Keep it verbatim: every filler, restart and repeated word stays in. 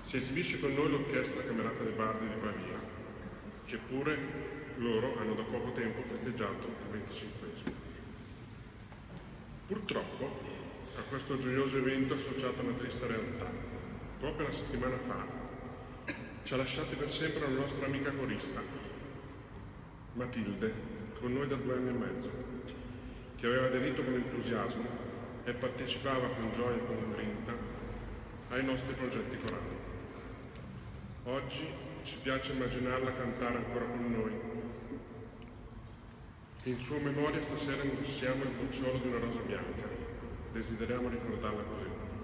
Si esibisce con noi l'Orchestra Camerata dei Bardi di Pavia, che pure loro hanno da poco tempo festeggiato il venticinquesimo. Purtroppo a questo gioioso evento è associata una triste realtà. Proprio una settimana fa ci ha lasciati per sempre la nostra amica corista, Matilde, con noi da due anni e mezzo, che aveva aderito con entusiasmo e partecipava con gioia e con grinta ai nostri progetti corali. Oggi ci piace immaginarla cantare ancora con noi. In sua memoria stasera indossiamo il cucciolo di una rosa bianca. Desideriamo ricordarla così.